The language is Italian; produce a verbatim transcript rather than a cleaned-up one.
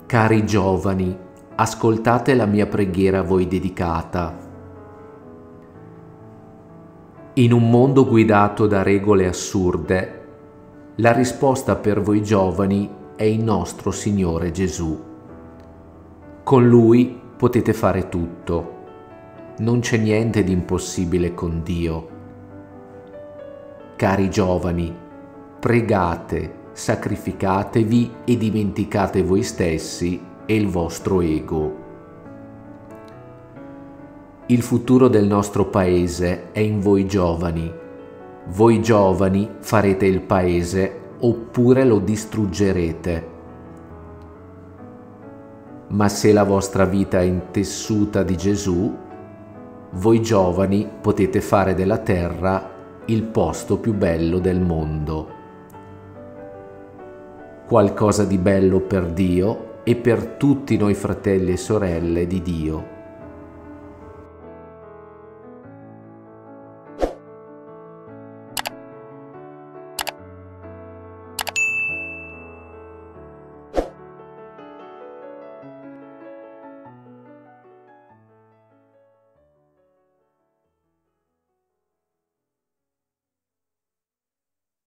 Cari giovani, ascoltate la mia preghiera a voi dedicata. In un mondo guidato da regole assurde, la risposta per voi giovani è il nostro Signore Gesù. Con Lui potete fare tutto. Non c'è niente di impossibile con Dio. Cari giovani, pregate, sacrificatevi e dimenticate voi stessi e il vostro ego. Il futuro del nostro paese è in voi giovani. Voi giovani farete il paese oppure lo distruggerete. Ma se la vostra vita è intessuta di Gesù, voi giovani potete fare della terra il posto più bello del mondo. Qualcosa di bello per Dio e per tutti noi fratelli e sorelle di Dio.